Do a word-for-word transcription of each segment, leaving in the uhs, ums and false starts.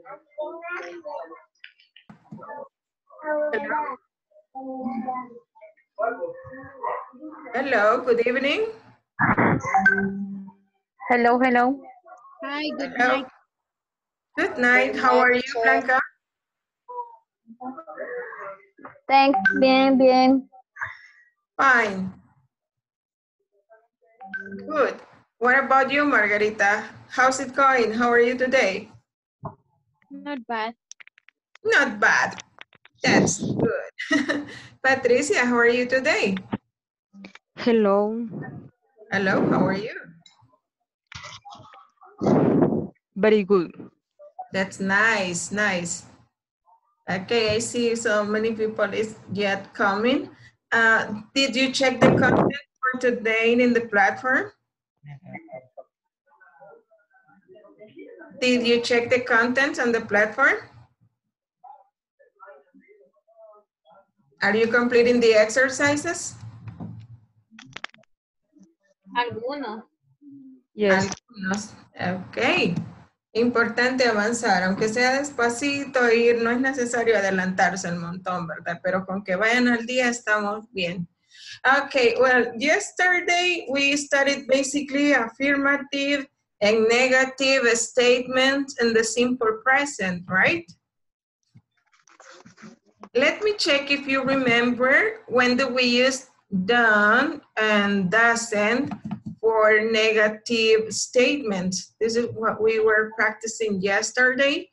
Hello. Hello, good evening. Hello, hello. Hi, good Hello. night. Good night. How are you, Blanca? Thanks, bien, bien. Fine. Good. What about you, Margarita? How's it going? How are you today? Not bad. Not bad. That's good. Patricia, how are you today? Hello. Hello, how are you? Very good. That's nice, nice. Okay, I see so many people is yet coming. Uh, did you check the content for today in the platform? Did you check the content on the platform? Are you completing the exercises? Algunos. Yes. Algunos. Ok. Importante avanzar, aunque sea despacito ir, no es necesario adelantarse el montón, ¿verdad? Pero con que vayan al día estamos bien. Okay, well, yesterday we studied basically affirmative and negative statements in the simple present, right? Let me check if you remember when do we use done and doesn't for negative statements. This is what we were practicing yesterday.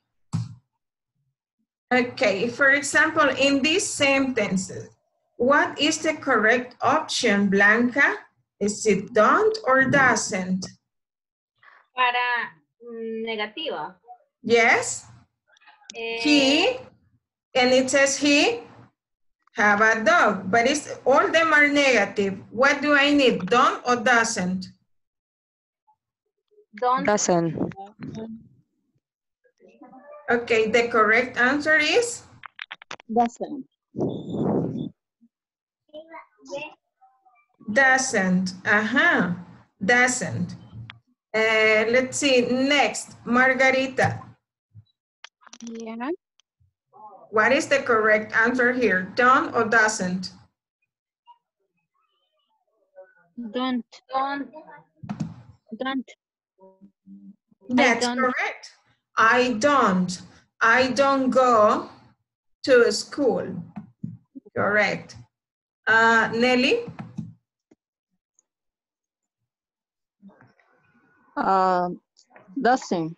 Okay, for example, in these sentences, what is the correct option, Blanca? Is it don't or doesn't? Para mm, negativa. Yes. Eh, He, and it says he have a dog, but it's, all of them are negative. What do I need, don't or doesn't? don't. Doesn't. Okay, the correct answer is? Doesn't. Doesn't, uh-huh, doesn't. Uh, let's see, next, Margarita. Yeah. What is the correct answer here, don't or doesn't? Don't. Don't. Don't. That's don't. correct. I don't. I don't go to school. Correct. Uh, Nelly? Uh, doesn't.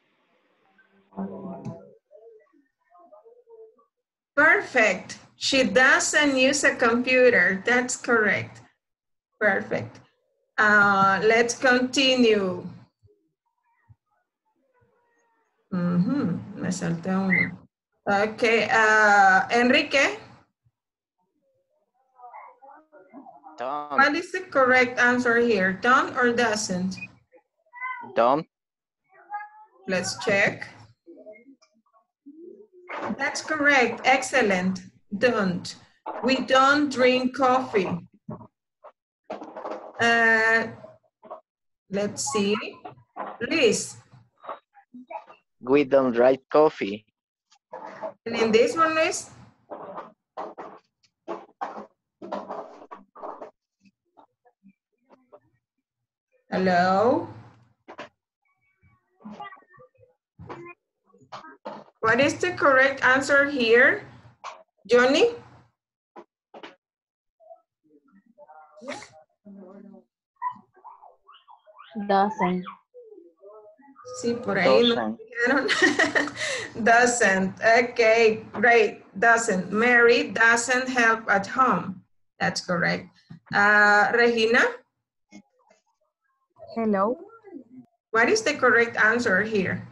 Perfect. She doesn't use a computer. That's correct. Perfect. Uh, let's continue. Mm-hmm. Me salté uno. Okay. Uh, Enrique? Don't. What is the correct answer here? Don't or doesn't? Don't. Let's check. That's correct. Excellent. Don't. We don't drink coffee. Uh, let's see. Liz. We don't drink coffee. And in this one, Liz? Hello? What is the correct answer here? Johnny? Doesn't. Sí, por ahí no dijeron. Doesn't. Okay, great. Doesn't. Mary doesn't help at home. That's correct. Uh, Regina? Hello. What is the correct answer here?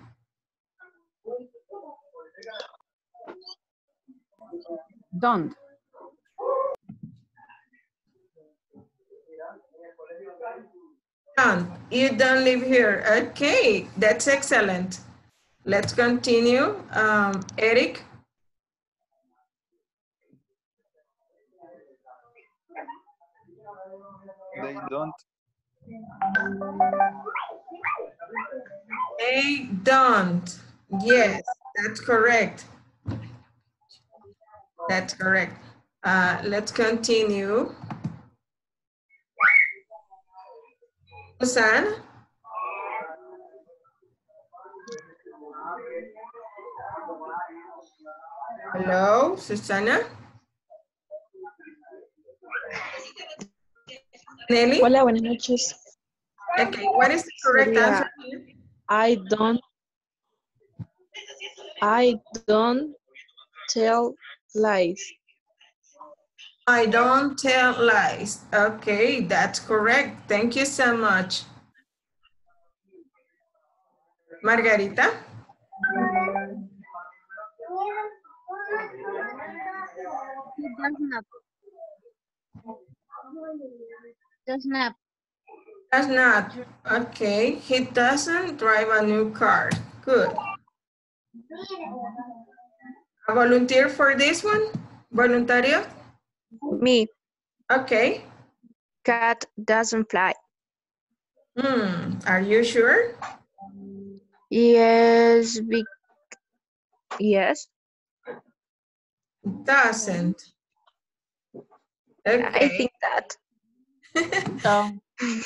Don't. Don't. You don't live here. Okay, that's excellent. Let's continue. Um, Eric? They don't. They don't. Yes, That's correct. That's correct. Uh, let's continue. Susan? Hello, Susana? Nelly? Hola, buenas noches. Okay, what is the correct Sería, answer here? I don't, I don't tell lies. I don't tell lies. Okay, that's correct. Thank you so much. Margarita? He does not. Does not. Does not. Okay, he doesn't drive a new car. Good. A volunteer for this one? Voluntario? Me, Okay. cat doesn't fly. Hmm, are you sure? Yes, be, yes. Doesn't. I Okay. think that. Don't.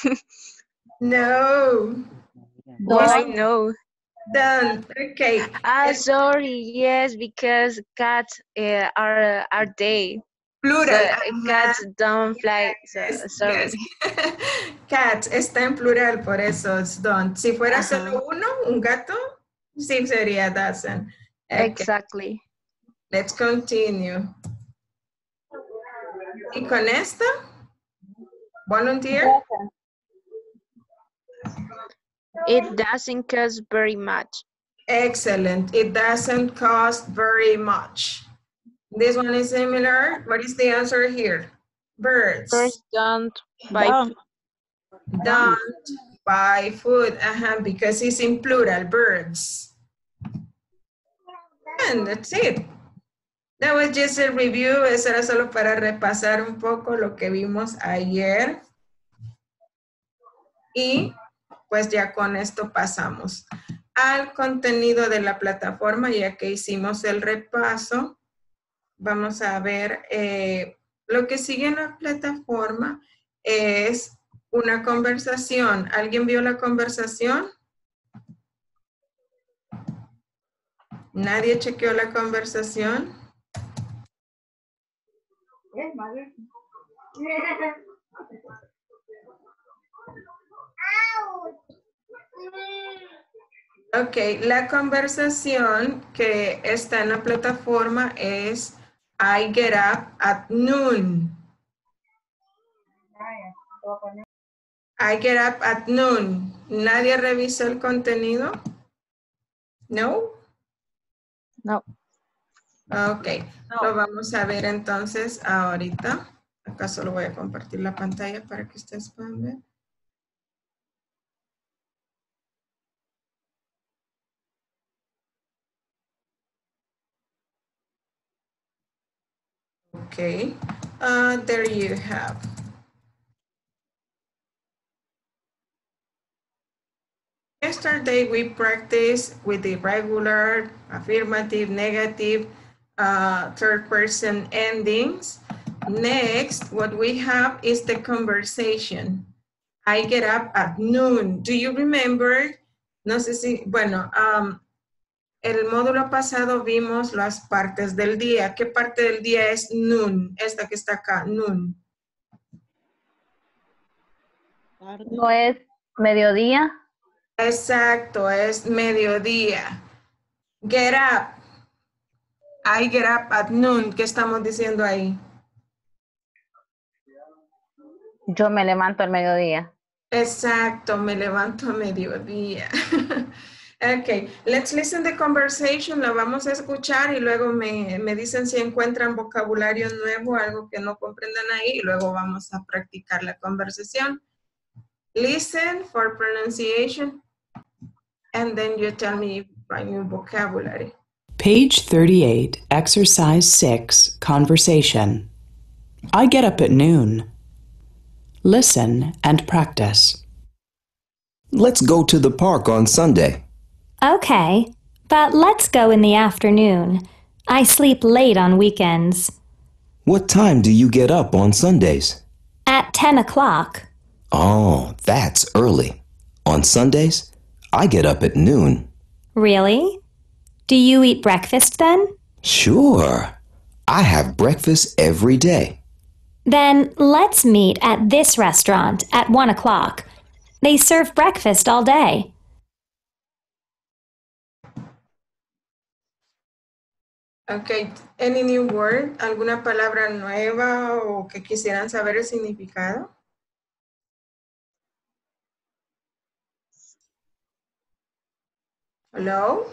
No. Yes, I Don't. know. Don't. Okay. Ah, It's sorry. Yes, because cats uh, are are they. plural. So Ajá. cats don't fly. So Yes, sorry. yes. Cats está en plural, por eso es don't. Si fuera Ajá. solo uno, un gato, sí sería doesn't. Okay. Exactly. Let's continue. ¿Y con esta? Volunteer? It doesn't cost very much. Excellent. It doesn't cost very much. This one is similar. What is the answer here? Birds. Birds don't buy Don't. Don't buy food. Uh-huh, because it's in plural, birds. And that's it. That was just a review. Eso era solo para repasar un poco lo que vimos ayer. Y pues ya con esto pasamos al contenido de la plataforma, ya que hicimos el repaso. Vamos a ver, eh, lo que sigue en la plataforma es una conversación. ¿Alguien vio la conversación? ¿Nadie chequeó la conversación? Ok, la conversación que está en la plataforma es I get up at noon. I get up at noon. ¿Nadie revisó el contenido? ¿No? No. Ok, lo vamos a ver entonces ahorita. Acá solo voy a compartir la pantalla para que ustedes puedan ver. Okay, uh, there you have. Yesterday we practiced with the regular, affirmative, negative, uh, third person endings. Next, what we have is the conversation. I get up at noon. Do you remember? No sé si, bueno, um, el módulo pasado vimos las partes del día. ¿Qué parte del día es noon? Esta que está acá, noon. No es mediodía. Exacto, es mediodía. Get up. I get up at noon. ¿Qué estamos diciendo ahí? Yo me levanto al mediodía. Exacto, me levanto a mediodía. Ok, let's listen the conversation. La vamos a escuchar y luego me, me dicen si encuentran vocabulario nuevo, algo que no comprendan ahí, y luego vamos a practicar la conversación. Listen for pronunciation, and then you tell me if I new vocabulary. Page thirty-eight, Exercise six, Conversation. I get up at noon. Listen and practice. Let's go to the park on Sunday. Okay, but let's go in the afternoon. I sleep late on weekends. What time do you get up on Sundays? At ten o'clock. Oh, that's early. On Sundays, I get up at noon. Really? Do you eat breakfast then? Sure. I have breakfast every day. Then let's meet at this restaurant at one o'clock. They serve breakfast all day. Okay, any new word? ¿Alguna palabra nueva o que quisieran saber el significado? Hello?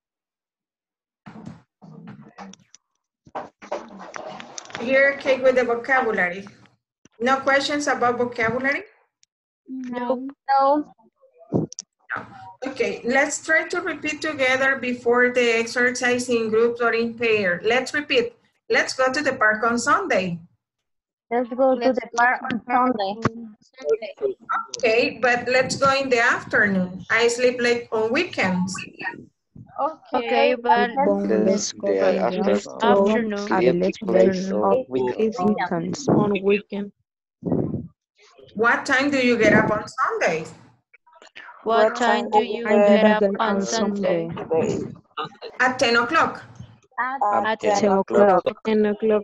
Here, okay, with the vocabulary. No questions about vocabulary? No. No. Okay, let's try to repeat together before the exercise in groups or in pair. Let's repeat. Let's go to the park on Sunday. Let's go Let's to the go park to on the park Sunday. on Sunday. Okay, but let's go in the afternoon. I sleep late on weekends. Okay, but Let's go The in the afternoon. afternoon. Sleep Let's late afternoon on of weekend. weekends on weekend. What time do you get up on Sundays? what time do you And get you up get on on Sunday? Sunday. At ten o'clock. At ten ten o'clock. ten o'clock.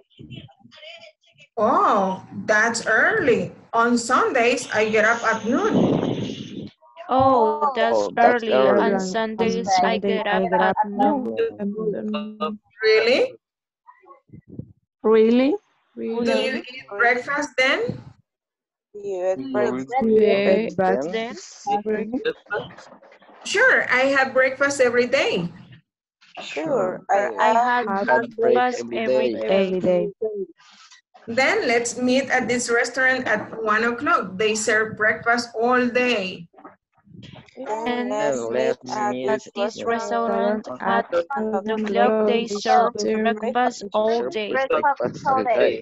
Oh, that's early. On Sundays, I get up at noon. Oh, that's Oh, that's early. early. On Sundays, On I Sunday, get I up get at up noon. Really? Really? Do you eat breakfast then? Yeah, Breakfast. then Sure, I have breakfast every day. Sure. I had Have breakfast every every day. every day. day. Then let's meet at this restaurant at one o'clock. They serve breakfast all day. And And let's meet at this restaurant Restaurant at at one o'clock, they serve breakfast all day. breakfast all day.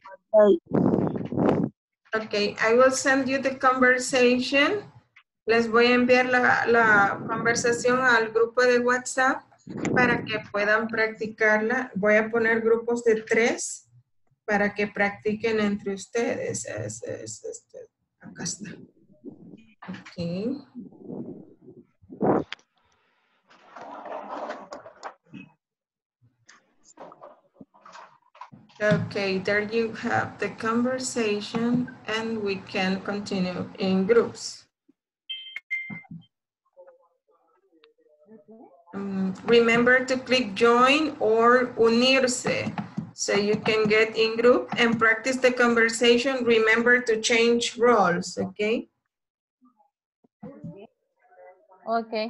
Okay, I will send you the conversation. Les voy a enviar la, la conversación al grupo de WhatsApp para que puedan practicarla. Voy a poner grupos de tres para que practiquen entre ustedes. Es, es, este, acá está. Ok. Okay, there you have the conversation and we can continue in groups. Um, remember to click join or unirse so you can get in group and practice the conversation. Remember to change roles, okay? Okay.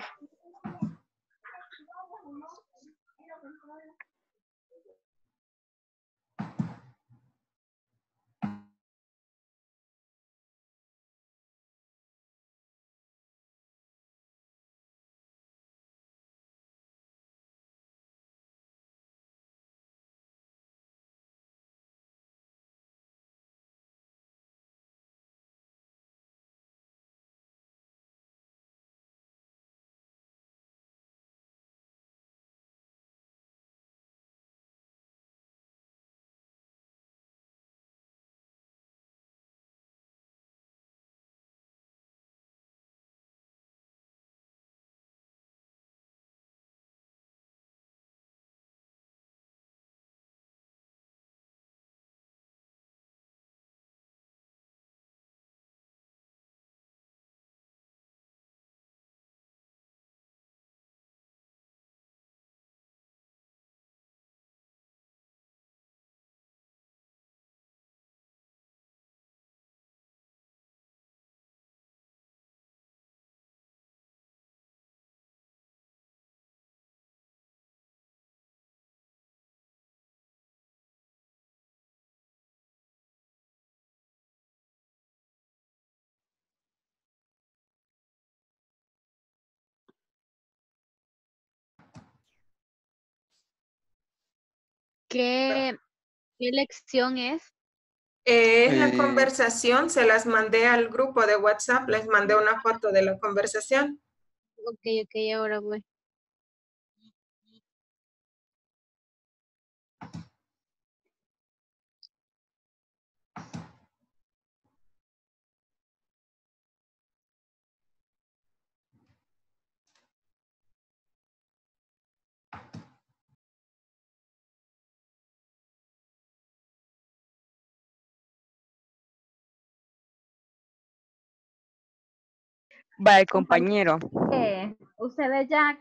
¿Qué, qué lección es? Eh, la Eh, conversación se las mandé al grupo de WhatsApp, les mandé una foto de la conversación. Ok, ok, ahora voy. Bye, compañero. ¿Qué? ¿Usted es Jack?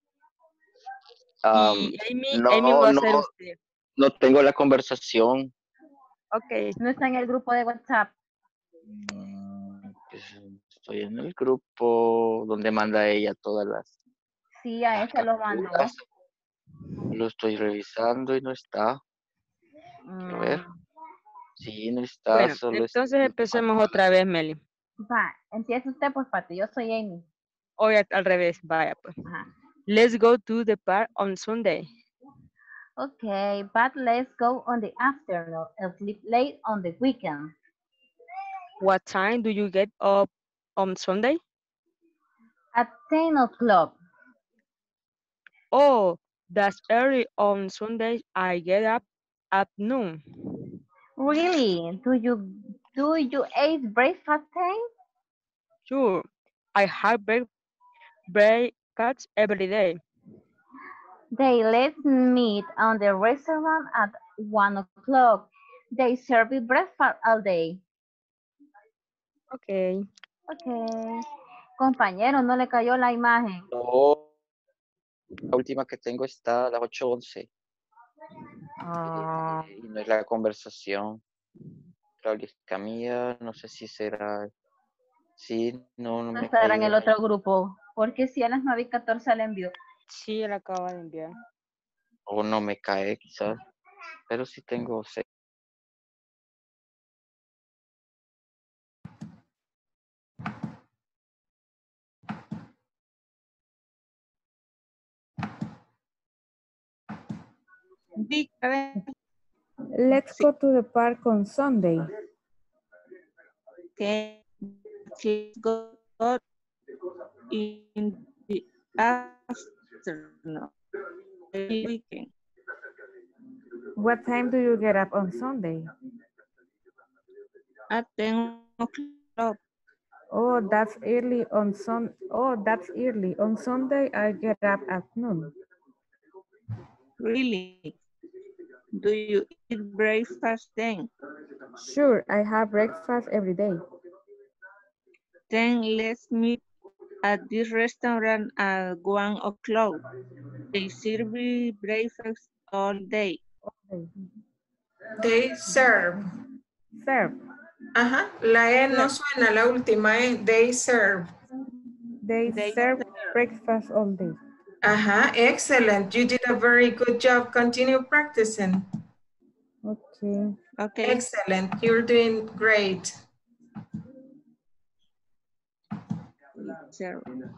Um, Y Amy, no, Amy va a no, ser usted. no tengo la conversación. Ok. No está en el grupo de WhatsApp. Mm, pues, estoy en el grupo donde manda ella todas las, Sí, a las ese lo mandó. capturas. Lo estoy revisando y no está. Quiero ver. Mm, Sí, no está. Bueno, Solo entonces está- empecemos otra vez, Meli. Va, empieza usted, pues, Pati. Yo soy Amy. Hoy al revés, vaya pues. Ajá. Let's go to the park on Sunday. Okay, but let's go on the afternoon and sleep late on the weekend. What time do you get up on Sunday? At ten o'clock. Oh, that's early on Sunday. I get up at noon. Really? Do you do you eat breakfast ten? Sure, I have break breakfast every day. They let's meet on the restaurant at one o'clock. They serve breakfast all day. Okay. Okay. Compañero, no le cayó la imagen. No, la última que tengo está a las ocho once. Ah, Y no es la conversación. Claudia Camilla, no sé si será. Sí, no, no no me estará en cayó. el otro grupo. Porque si a las nueve y catorce le envió. Sí, él acaba de enviar. O no me cae, quizás. Pero sí tengo seis. Let's go to the park on Sunday. Okay, let's go in the afternoon, the weekend. What time do you get up on Sunday? At ten o'clock. Oh, that's early on sun. Oh, that's early. On Sunday, I get up at noon. Really? Do you eat breakfast then? Sure, I have breakfast every day. Then let's meet at this restaurant at one o'clock. They serve breakfast all day. They serve. Serve. Ajá, la E no suena, la última es they serve. They, They serve serve. breakfast all day. Ajá, excellent. You did a very good job. Continue practicing. Okay. Okay. Excellent. You're doing great. Serve.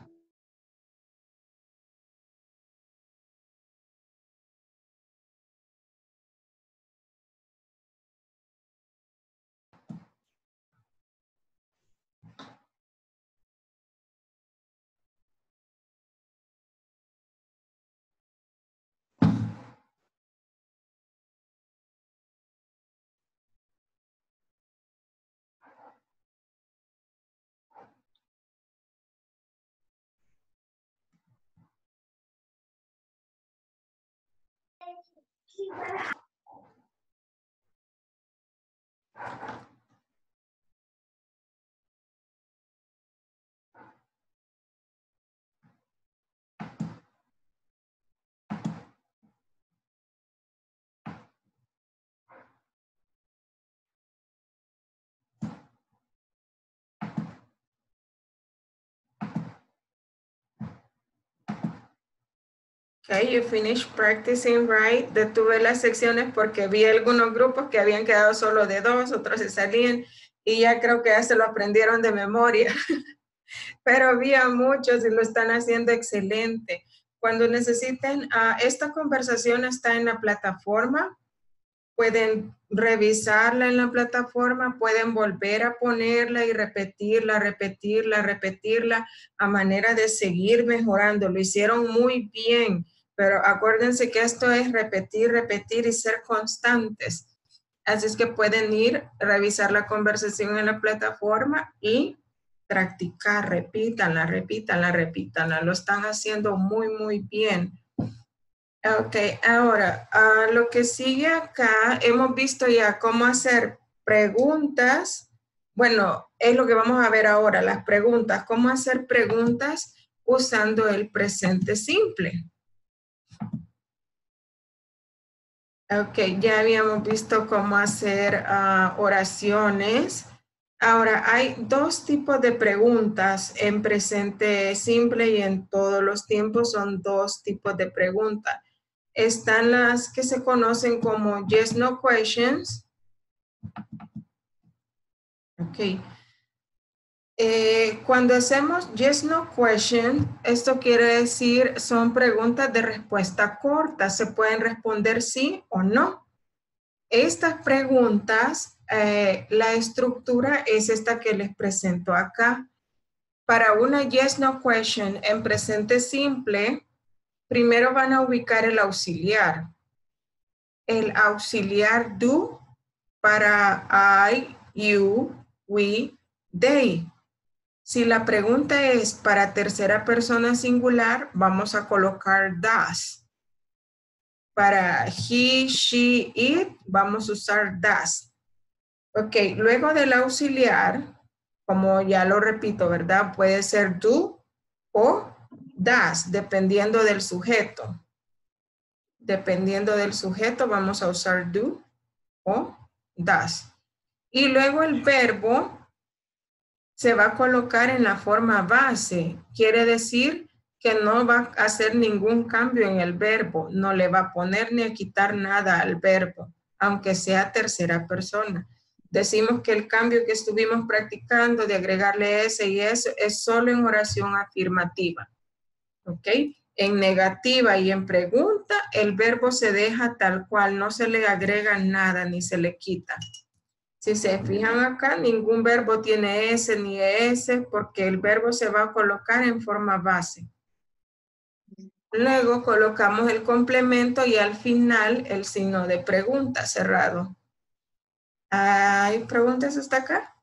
Okay, you finished practicing, right? Detuve las secciones porque vi algunos grupos que habían quedado solo de dos, otros se salían y ya creo que ya se lo aprendieron de memoria. Pero había muchos y lo están haciendo excelente. Cuando necesiten, uh, esta conversación está en la plataforma. Pueden revisarla en la plataforma, pueden volver a ponerla y repetirla, repetirla, repetirla a manera de seguir mejorando. Lo hicieron muy bien, pero acuérdense que esto es repetir, repetir y ser constantes. Así es que pueden ir, revisar la conversación en la plataforma y practicar, repítanla, repítanla, repítanla. Lo están haciendo muy, muy bien. Ok, ahora, uh, lo que sigue acá, hemos visto ya cómo hacer preguntas Bueno, es lo que vamos a ver ahora, las preguntas. ¿Cómo hacer preguntas usando el presente simple? Ok, ya habíamos visto cómo hacer uh, oraciones. Ahora, hay dos tipos de preguntas en presente simple y en todos los tiempos son dos tipos de preguntas. Están las que se conocen como yes, no questions. Ok. Eh, cuando hacemos yes, no question, esto quiere decir son preguntas de respuesta corta. Se pueden responder sí o no. Estas preguntas, eh, la estructura es esta que les presento acá. Para una yes, no question en presente simple, primero van a ubicar el auxiliar. El auxiliar do para I, you, we, they. Si la pregunta es para tercera persona singular, vamos a colocar does. Para he, she, it, vamos a usar does. Ok, luego del auxiliar, como ya lo repito, ¿verdad? Puede ser do o does, dependiendo del sujeto. Dependiendo del sujeto, vamos a usar do o does. Y luego el verbo se va a colocar en la forma base. Quiere decir que no va a hacer ningún cambio en el verbo. No le va a poner ni a quitar nada al verbo, aunque sea tercera persona. Decimos que el cambio que estuvimos practicando de agregarle ese y eso es solo en oración afirmativa. ¿Ok? En negativa y en pregunta, el verbo se deja tal cual, no se le agrega nada ni se le quita. Si se fijan acá, ningún verbo tiene S ni S porque el verbo se va a colocar en forma base. Luego colocamos el complemento y al final el signo de pregunta cerrado. ¿Hay preguntas hasta acá?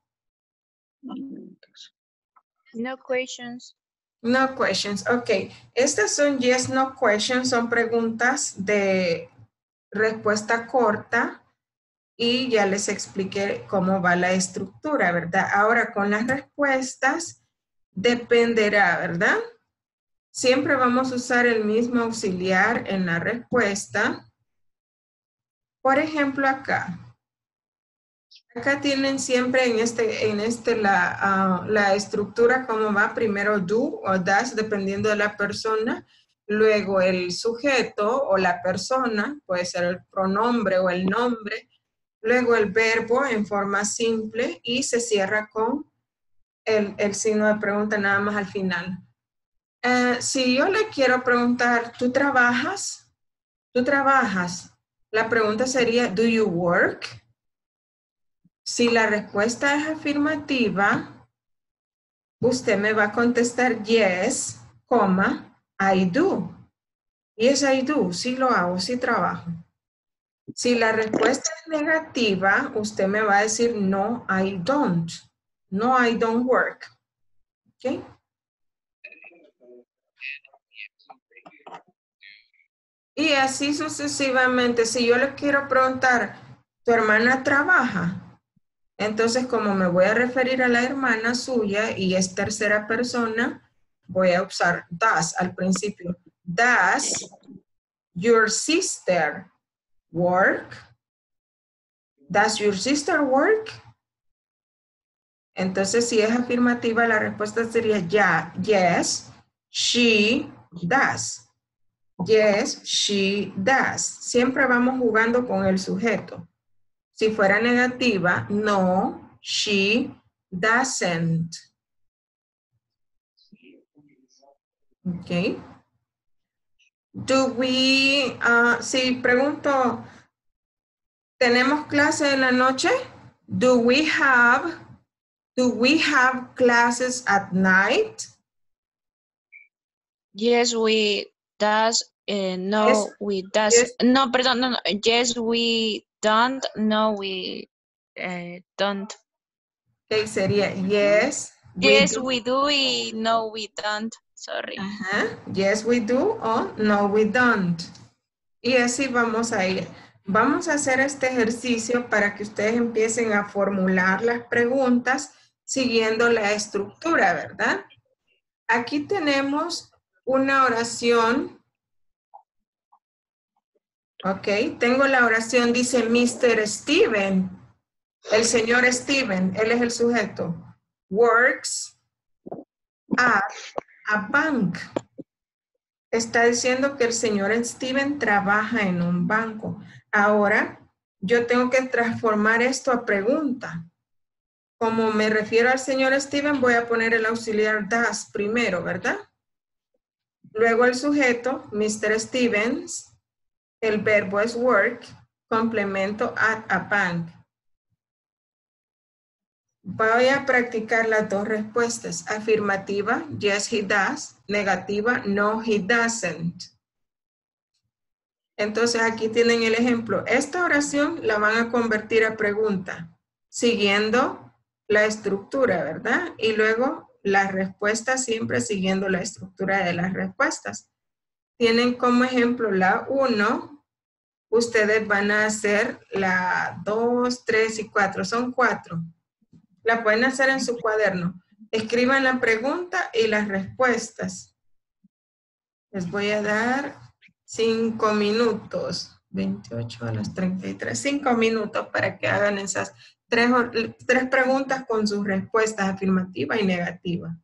No questions. No questions, ok. Estas son yes, no questions, son preguntas de respuesta corta. Y ya les expliqué cómo va la estructura, ¿verdad? Ahora con las respuestas dependerá, ¿verdad? Siempre vamos a usar el mismo auxiliar en la respuesta. Por ejemplo, acá. Acá tienen siempre en este, en este la, uh, la estructura cómo va. Primero do o does, dependiendo de la persona. Luego el sujeto o la persona, puede ser el pronombre o el nombre. Luego el verbo en forma simple y se cierra con el, el signo de pregunta nada más al final. Uh, si yo le quiero preguntar, ¿tú trabajas? ¿Tú trabajas? La pregunta sería, ¿do you work? Si la respuesta es afirmativa, usted me va a contestar yes, coma, I do. Yes, I do. Sí lo hago, sí trabajo. Si la respuesta es negativa, usted me va a decir no, I don't. No, I don't work. ¿Ok? Y así sucesivamente. Si yo le quiero preguntar, ¿tu hermana trabaja? Entonces, como me voy a referir a la hermana suya y es tercera persona, voy a usar does al principio. Does your sister work? Does your sister work? Entonces, si es afirmativa, la respuesta sería ya, yes, she does. Yes, she does. Siempre vamos jugando con el sujeto. Si fuera negativa, no, she doesn't. Ok. Do we, uh, si pregunto, ¿tenemos clase en la noche? Do we have, do we have classes at night? Yes, we does. Uh, no, Yes. we does. Yes. No, perdón, no, no. Yes, we don't. No, we uh, don't. Ok, sería yes. we Yes, do. we do. Y no, we don't. Sorry. Ajá. Yes, we do o no, we don't. Y así vamos a ir. Vamos a hacer este ejercicio para que ustedes empiecen a formular las preguntas siguiendo la estructura, ¿verdad? Aquí tenemos una oración. Ok, tengo la oración, dice mister Steven. El señor Steven, él es el sujeto. Works at a bank. Está diciendo que el señor Steven trabaja en un banco. Ahora, yo tengo que transformar esto a pregunta. Como me refiero al señor Steven, voy a poner el auxiliar does primero, ¿verdad? Luego el sujeto, mister Stevens. El verbo es work, complemento at a bank. Voy a practicar las dos respuestas. Afirmativa, yes he does. Negativa, no he doesn't. Entonces aquí tienen el ejemplo. Esta oración la van a convertir a pregunta, siguiendo la estructura, ¿verdad? Y luego las respuestas siempre siguiendo la estructura de las respuestas. Tienen como ejemplo la uno. Ustedes van a hacer la dos, tres y cuatro. Son cuatro. La pueden hacer en su cuaderno. Escriban la pregunta y las respuestas. Les voy a dar cinco minutos. veintiocho a las treinta y tres. Cinco minutos para que hagan esas tres, tres preguntas con sus respuestas afirmativa y negativa.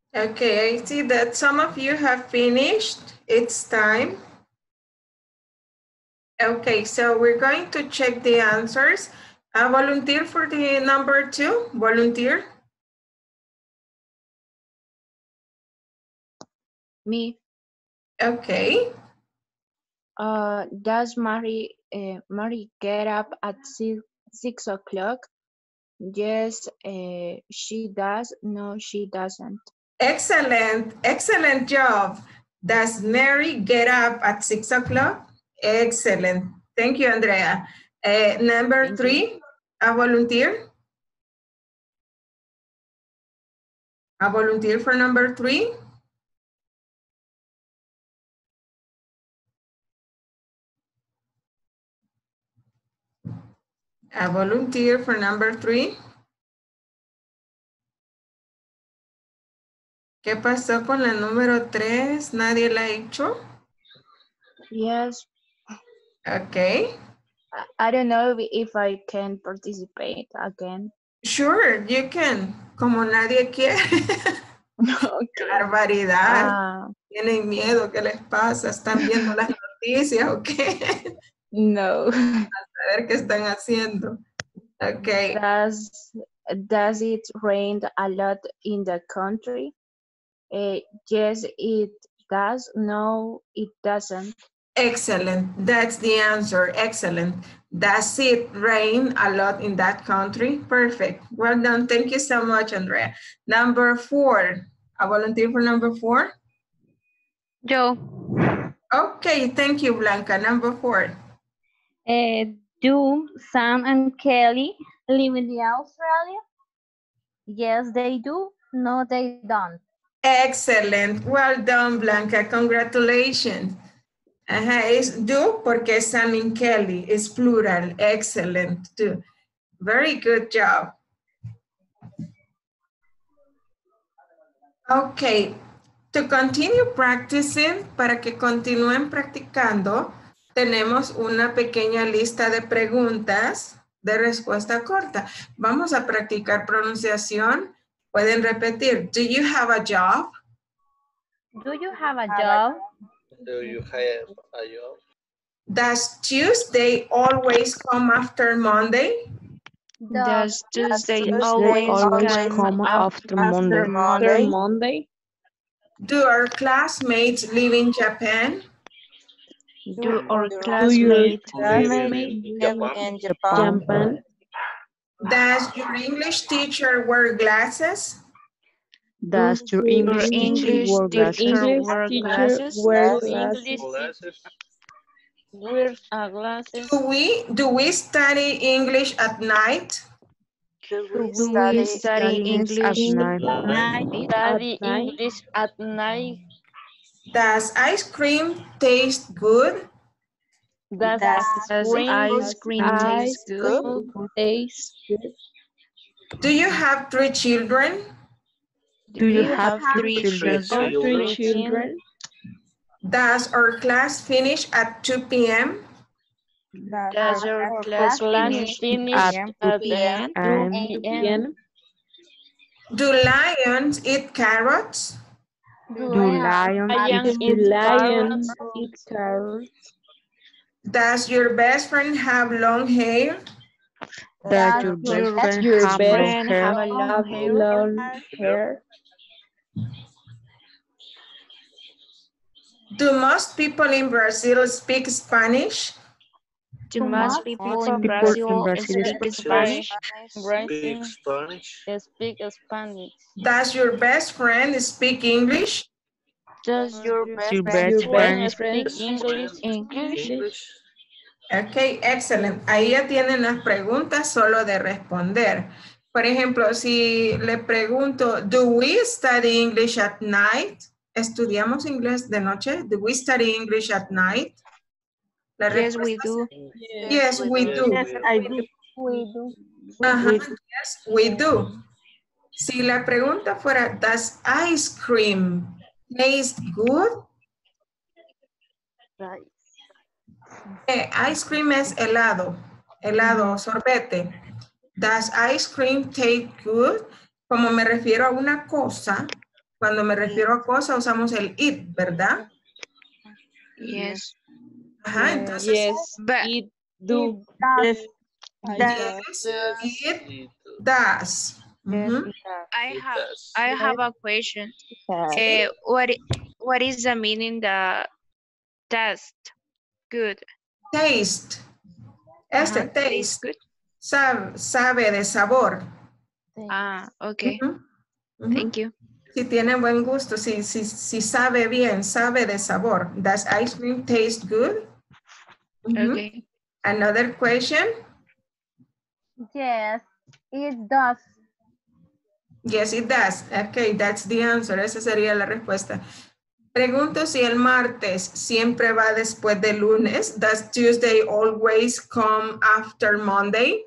Okay, I see that some of you have finished. It's time. Okay, so we're going to check the answers. A volunteer for the number two, volunteer. Me. Okay. Uh, does Mary, uh, Mary get up at six, six o'clock? Yes, uh, she does. No, she doesn't. Excellent, excellent job. Does Mary get up at six o'clock? Excellent. Thank you, Andrea. Uh, number Thank three, you. a volunteer. A volunteer for number three. A volunteer for number three. ¿Qué pasó con la número tres? ¿Nadie la ha hecho? Yes. Okay. I, I don't know if I can participate again. Sure, you can. Como nadie quiere. Okay. Barbaridad. Uh, ¿Tienen miedo? ¿Qué les pasa? ¿Están viendo las noticias o qué? no. A ver qué están haciendo. Okay. Does, does it rain a lot in the country? Uh, yes, it does. No, it doesn't. Excellent. That's the answer. Excellent. Does it rain a lot in that country? Perfect. Well done. Thank you so much, Andrea. Number four. A volunteer for number four? Yo. Okay, thank you, Blanca. Number four. Uh, do Sam and Kelly live in the Australia? Yes, they do. No, they don't. Excellent. Well done, Blanca. Congratulations. Ajá, es do porque Sam and Kelly es plural. Excellent. Do. Very good job. Okay. To continue practicing, para que continúen practicando, tenemos una pequeña lista de preguntas de respuesta corta. Vamos a practicar pronunciación. Pueden repetir. Do you have a job? Do you have a job? Do you have a job? Does Tuesday always come after Monday? Does Tuesday, Tuesday always, always come, come after, after Monday. Monday? Monday. Do our classmates live in Japan? Do our Do your classmates classmates Japan. live in Japan? Japan? Does your English teacher wear glasses? Does your English teacher wear glasses? teacher wear glasses? Wear English Glasses. wears uh, glasses. Do we, do we study English at night? Do we Do we study English English at night? Night At study night? English at night. Does ice cream taste good? Does Does Does ice cream taste good? taste good? Do you have three children? Do you have three children? children? Three children? Does our class finish at two P M? Does your class finish Finish At at two the P M? Do lions eat carrots? Do lions Lions eat, eat lions carrots. eat carrots? Does your best friend have long hair? Does your your best friend your have best long hair? have a long hair? Long hair? Do most people in Brazil speak Spanish? Do most people from People in Brazil Brazil speak Spanish? Speak Spanish. Speak Spanish. Does your best friend speak English? Does your best Your best friend friend speak English? English? English. Ok, excelente. Ahí ya tienen las preguntas solo de responder. Por ejemplo, si le pregunto, do we study English at night? ¿Estudiamos inglés de noche? Do we study English at night? La Yes, we respuesta do. es yes, we Yes, do. we Yes, do. I do. We do. Ajá, yes, we do. Si la pregunta fuera, does ice cream taste good? Eh, ice cream es helado, helado, sorbete. Does ice cream taste good? Como me refiero a una cosa, Cuando me refiero a cosa usamos el it, ¿verdad? Yes. Ajá, entonces. Yes, But it do. Yes, Yes, it does. yes, Mhm. it does. I It have does. I have a question. Uh, what i- what is the meaning the taste good? Taste. Este, Ajá, taste taste. good. Sabe, sabe de sabor. Ah, okay. Ujú, ujú. Thank you. Si tiene buen gusto, si, si, si sabe bien, sabe de sabor. Does ice cream taste good? Mhm. Okay. Another question? Yes, it does. Yes, it does. Okay, that's the answer. Esa sería la respuesta. Pregunto si el martes siempre va después del lunes. Does Tuesday always come after Monday?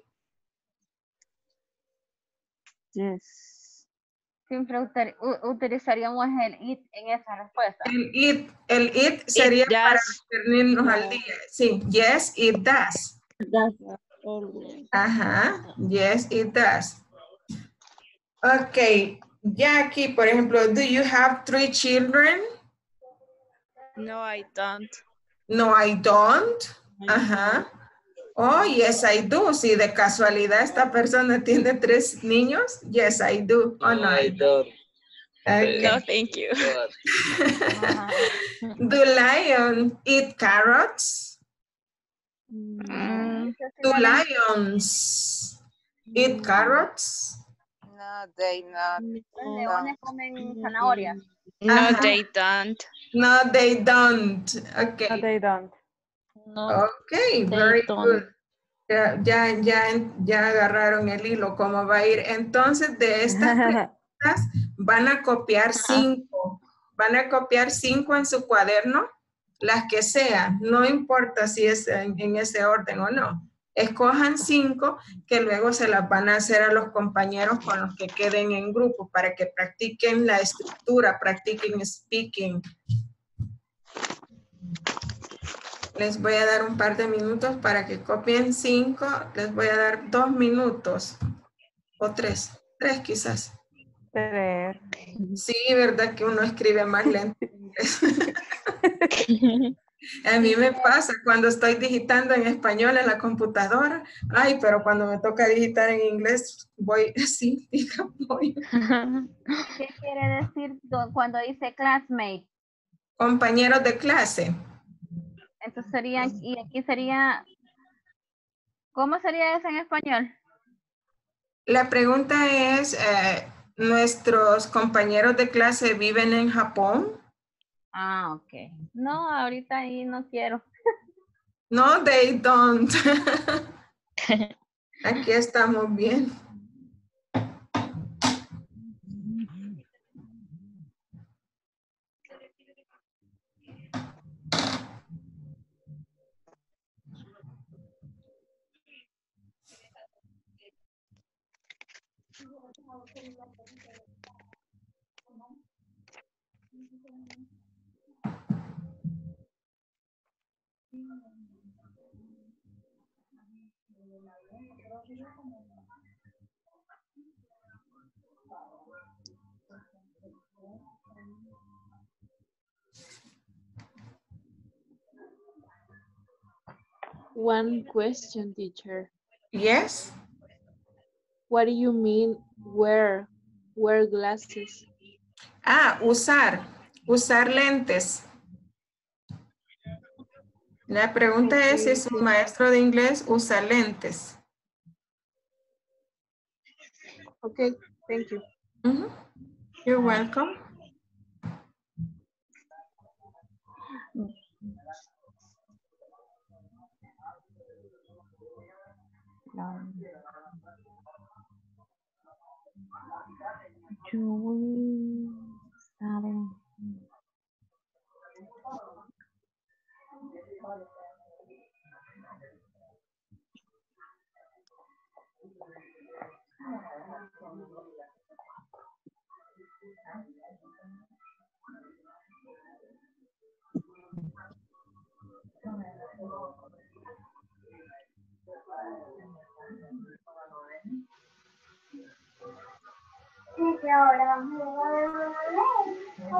Yes. Siempre util- u- utilizaríamos el it en esa respuesta. El it, el it sería para does. referirnos al día. Sí, yes, it does. That's always. Ajá, yes, it does. Ok, ya aquí, por ejemplo, do you have three children? No, I don't. No, I don't. Ajá. Oh, yes, I do. Si de casualidad esta persona tiene tres niños, yes, I do. Oh, no, I I don't. don't. Okay. No, thank you. But Do lions eat carrots? Mm, Do lions eat carrots? No, they not. Los No. leones comen zanahorias. No, Ajá. they don't. No, they don't. Okay. No, they don't. No, Okay, they very don't. good. Ya, ya, ya, ya agarraron el hilo, cómo va a ir. Entonces, de estas preguntas van a copiar cinco. Van a copiar cinco en su cuaderno, las que sean. No importa si es en, en ese orden o no. Escojan cinco que luego se las van a hacer a los compañeros con los que queden en grupo para que practiquen la estructura, practiquen speaking. Les voy a dar un par de minutos para que copien cinco. Les voy a dar dos minutos. O tres. Tres quizás. Tres. Sí, verdad que uno escribe más lento en inglés. A mí me pasa cuando estoy digitando en español en la computadora. Ay, pero cuando me toca digitar en inglés, voy así, diga, voy. ¿Qué quiere decir do- cuando dice classmate? Compañeros de clase. Entonces sería, y aquí sería, ¿cómo sería eso en español? La pregunta es, eh, ¿nuestros compañeros de clase viven en Japón? Ah, ok. No, ahorita ahí no quiero. No, they don't. Aquí estamos bien. One question, teacher. Yes. What do you mean wear? Wear glasses. Ah, usar. Usar lentes. La pregunta es si su maestro de inglés usa lentes. Okay, thank you. Mm-hmm. You're welcome.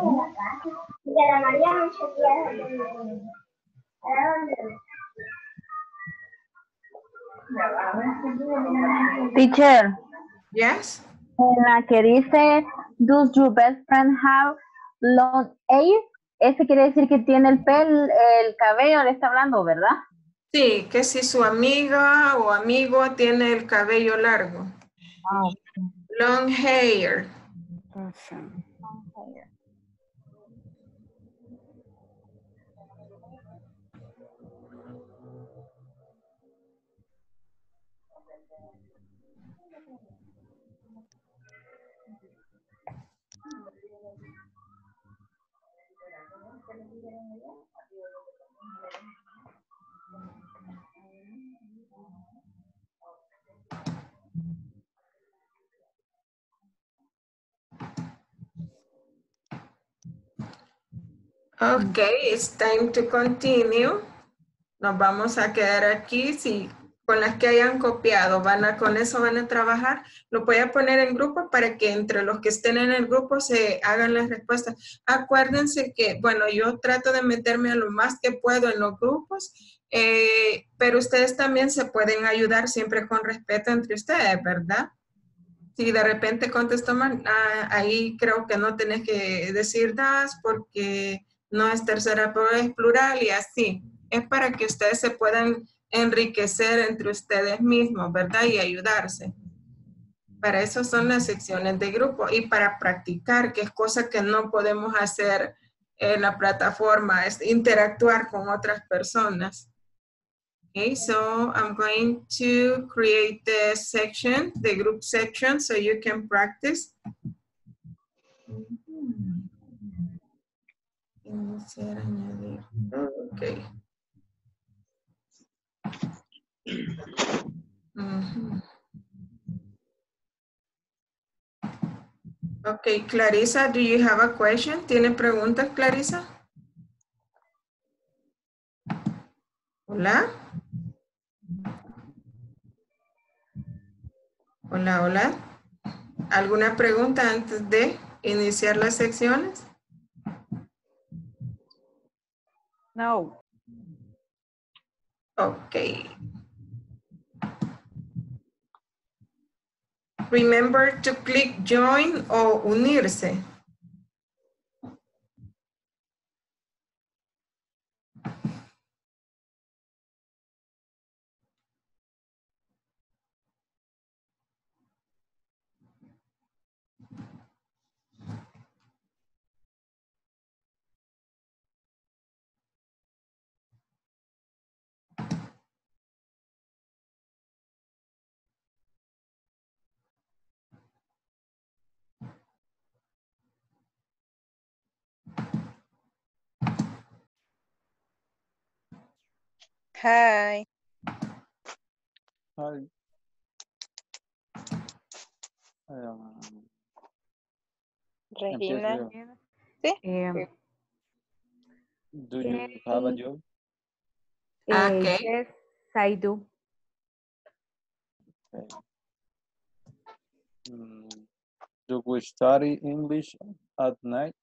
Teacher, Yes. en la que dice, does your best friend have long hair? Ese quiere decir que tiene el pelo, el cabello, le está hablando, ¿verdad? Sí, que si su amiga o amigo tiene el cabello largo. Ah, Long hair. Awesome. Okay, it's time to continue. Nos vamos a quedar aquí. Si con las que hayan copiado, van a, con eso van a trabajar. Lo voy a poner en grupo para que entre los que estén en el grupo se hagan las respuestas. Acuérdense que, bueno, yo trato de meterme a lo más que puedo en los grupos, eh, pero ustedes también se pueden ayudar siempre con respeto entre ustedes, ¿verdad? Si de repente contestó mal, ah, ahí creo que no tenés que decir das porque no es tercera, pero es plural y así. Es para que ustedes se puedan enriquecer entre ustedes mismos, ¿verdad? Y ayudarse. Para eso son las secciones de grupo y para practicar, que es cosa que no podemos hacer en la plataforma, es interactuar con otras personas. Okay, so I'm going to create the section, the group section, so you can practice. Iniciar, añadir. Okay. Uh-huh. Okay, Clarissa, do you have a question? ¿Tiene preguntas, Clarissa? Hola. Hola, hola. ¿Alguna pregunta antes de iniciar las secciones? No. Okay. Remember to click join o unirse. Hi. Hi. Um, Regina. empiezo yo. ¿Sí? Um, Do you have a job? uh, Okay. Yes, I do. Okay. Mm, do we study English at night?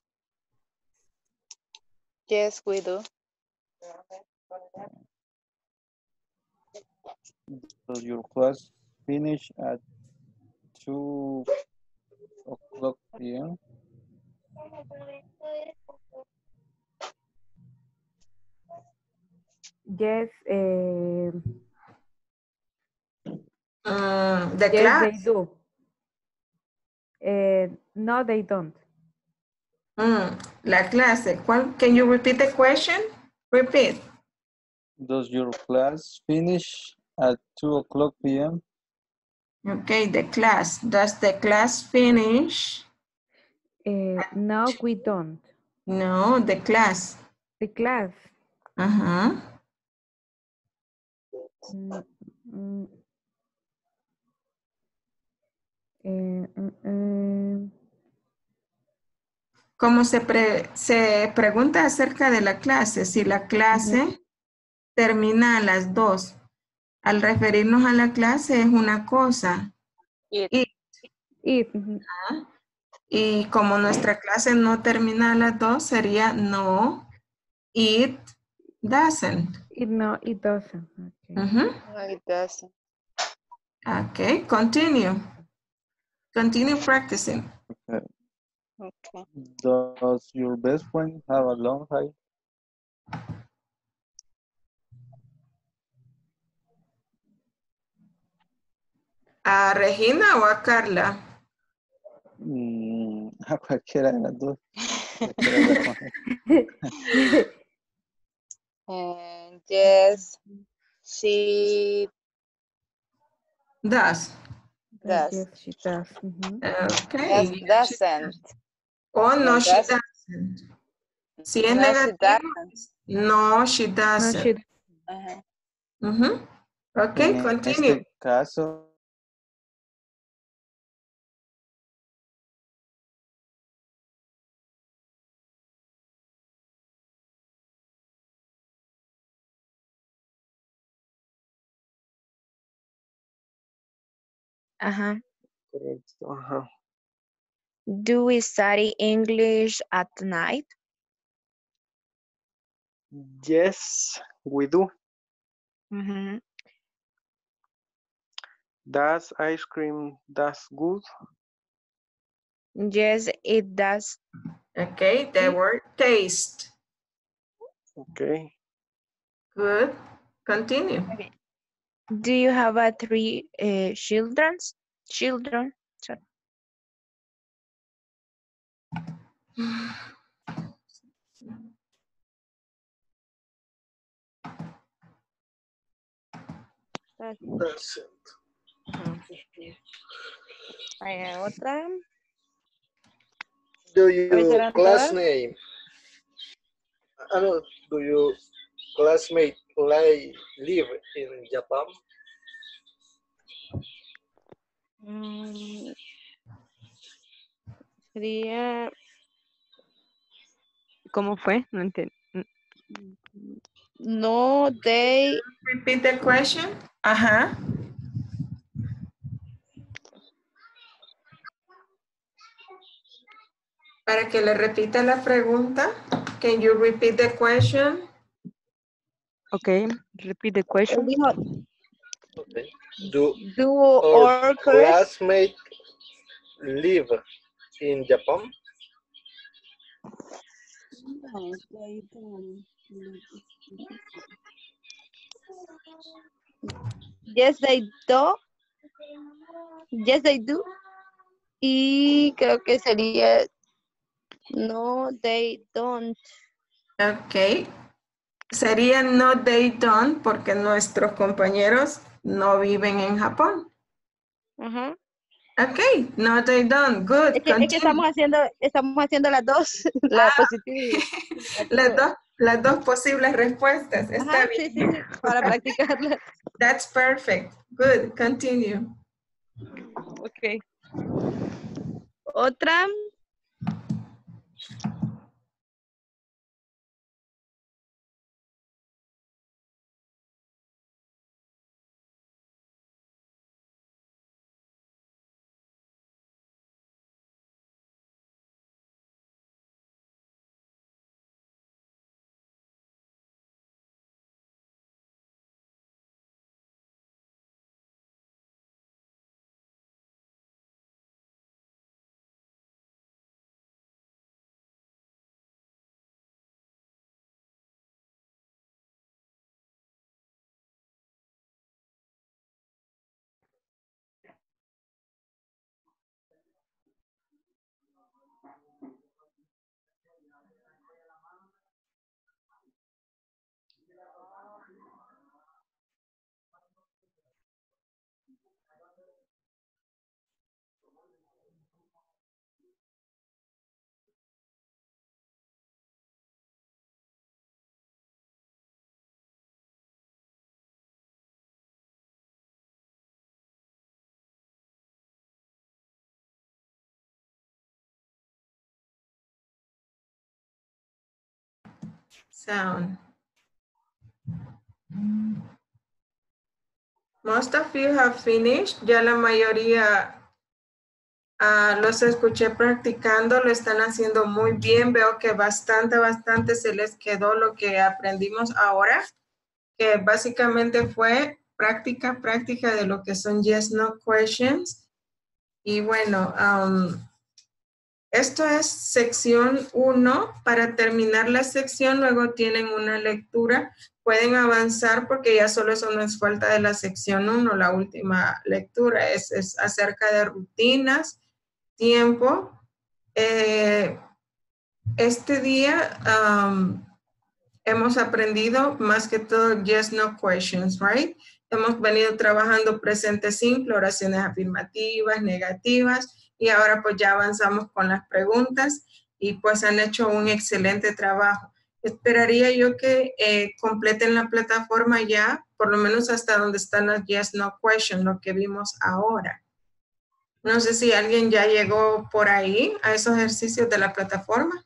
Yes, we do. Does your class finish at two o'clock p m? Yes, uh, Um, the yes, class. they do. Uh, no, they don't. Mm, la clase. ¿Cuál? Can you repeat the question? Repeat. Does your class finish at two o'clock p m? Okay, the class. Does the class finish? Uh, no, we don't. No, the class. The class. Uh-huh. Mm, mm, eh, mm, mm. Como se, pre- se pregunta acerca de la clase, si la clase Ujú. termina a las dos. Al referirnos a la clase es una cosa. It. Y, It, ujú. ¿ah? Y como nuestra clase no termina a las dos, sería no, it doesn't. It, no, it doesn't. Okay. Ujú. No, it doesn't. Okay, continue. Continue practicing. Okay. Okay. Does your best friend have a long hair? ¿A Regina o a Carla? Mm, a cualquiera de las dos. Cualquiera responde. And yes, she Does. does. Yes, she does. Mhm. Okay. Does, doesn't. O no, No, she does- doesn't. Si es No, she negativo, doesn't. no, she No, doesn't. she, Ajá. Ujú. Ok, En continue. este caso, Ajá. Correcto. Ajá. Do we study English at night? Yes, we do. Mhm. Does ice cream that's good? Yes, it does. Okay, the word taste. Okay. Good. Continue. Okay. Do you have a three uh, children? Children. Sorry. Present. Hay otra. Do ¿Cuáles your eran class todas? name? I know, do your classmate like live in Japan? Mm, sería. ¿Cómo fue? No entendí. No, they. Repeat the question. Ajá. Para que le repita la pregunta. Can you repeat the question? Okay, repeat the Él question. dijo, Okay. Do do our our class. classmate live in Japan? Yes, they do. Yes, they do. Y creo que sería. No, they don't. Ok. Sería no they don't porque nuestros compañeros no viven en Japón. Ajá. Ok, no they don't. Good. Es que, es que estamos Continue. haciendo, estamos haciendo las dos, la positiva y Las negativa. dos, las dos posibles respuestas. Está Ajá, sí, bien. sí, sí, para practicarla. That's perfect. Good. Continue. Ok. Otra. Sound. Most of you have finished. Ya la mayoría Ah, los escuché practicando, lo están haciendo muy bien. Veo que bastante, bastante se les quedó lo que aprendimos ahora, que básicamente fue práctica, práctica de lo que son yes, no questions. Y bueno, um, esto es sección uno. Para terminar la sección, luego tienen una lectura. Pueden avanzar porque ya solo eso no es falta de la sección uno. La última lectura es, es acerca de rutinas, tiempo. Eh, este día um, hemos aprendido más que todo yes, no questions, right? Hemos venido trabajando presente simple, oraciones afirmativas, negativas, y ahora pues ya avanzamos con las preguntas y pues han hecho un excelente trabajo. Esperaría yo que eh, completen la plataforma ya, por lo menos hasta donde están las yes, no questions, lo que vimos ahora. No sé si alguien ya llegó por ahí a esos ejercicios de la plataforma.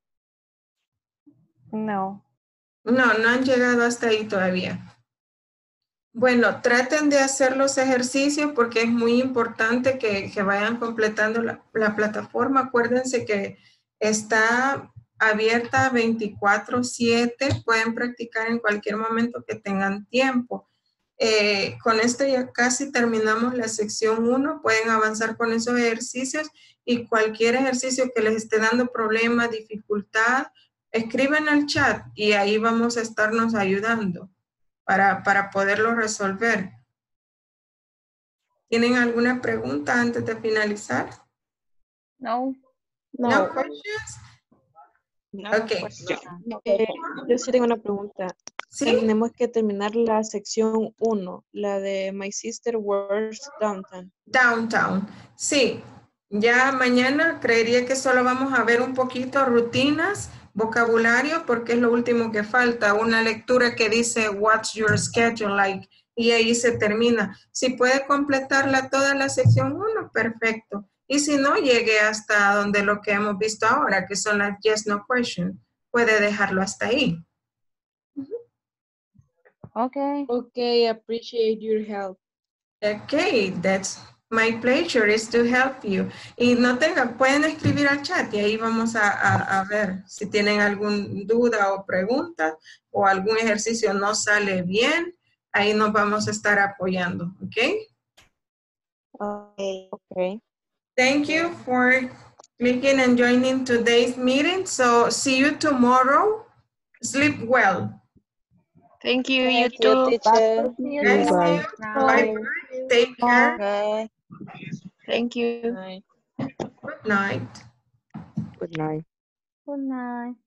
No. No, no han llegado hasta ahí todavía. Bueno, traten de hacer los ejercicios porque es muy importante que, que vayan completando la, la plataforma. Acuérdense que está abierta veinticuatro siete. Pueden practicar en cualquier momento que tengan tiempo. Eh, con esto ya casi terminamos la sección uno. Pueden avanzar con esos ejercicios y cualquier ejercicio que les esté dando problema, dificultad, escriben al chat y ahí vamos a estarnos ayudando para, para poderlo resolver. ¿Tienen alguna pregunta antes de finalizar? No. No. No questions? No, ok. pues, Eh, yo sí tengo una pregunta. ¿Sí? Tenemos que terminar la sección uno, la de My Sister Works Downtown. Downtown, sí. Ya mañana creería que solo vamos a ver un poquito rutinas, vocabulario, porque es lo último que falta. Una lectura que dice, what's your schedule like? Y ahí se termina. Si puede completarla toda la sección uno, perfecto. Y si no, llegue hasta donde lo que hemos visto ahora, que son las yes, no question. Puede dejarlo hasta ahí. Okay. Okay, appreciate your help. Okay, that's my pleasure is to help you. Y no tengan, pueden escribir al chat y ahí vamos a, a, a ver si tienen alguna duda o pregunta o algún ejercicio no sale bien, ahí nos vamos a estar apoyando, ¿ok? okay, okay. Thank you for clicking and joining today's meeting. So see you tomorrow. Sleep well. Thank you, you too, teacher. Guys, see you. Bye-bye. Take care. Bye. Thank you. Good night. Good night. Good night.